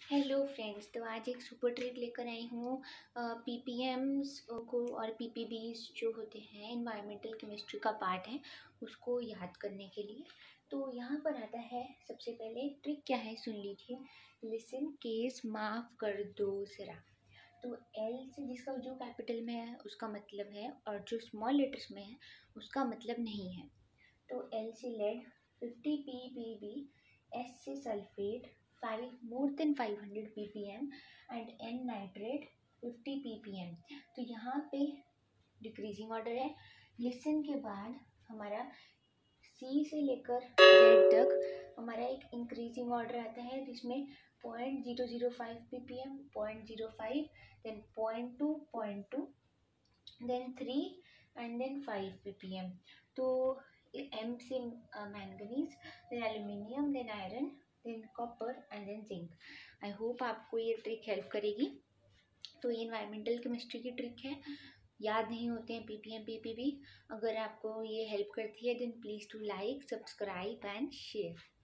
Hello friends, तो आज एक सुपर ट्रिक लेकर आई हूँ पीपीएम्स को और पीपीबीज जो होते हैं एनवायरमेंटल केमिस्ट्री का पार्ट है उसको याद करने के लिए। तो यहाँ पर आता है सबसे पहले ट्रिक क्या है सुन लीजिए। लिसन केस माफ़ कर दो ज़रा। तो एल से जिसका जो कैपिटल में है उसका मतलब है और जो स्मॉल लेटर्स में है उसका मतलब नहीं है। तो एल से लेड 50 ppb, एस से sulphate 5 more than 500 ppm and N nitrate 50 ppm। तो यहाँ पे डिक्रीजिंग ऑर्डर है। लिसन के बाद हमारा सी से लेकर जेड तक हमारा एक इंक्रीजिंग ऑर्डर आता है जिसमें 0.005 ppm, 0.05, then 0.2, 0.2, then 3 and then 5 ppm। तो एम से manganese, then aluminium, then iron, then copper and then zinc. I hope आपको ये ट्रिक हेल्प करेगी। तो ये एनवायरमेंटल केमिस्ट्री की ट्रिक है, याद नहीं होते हैं पीपीएम पीपीबी। अगर आपको ये हेल्प करती है then please to like, subscribe and share.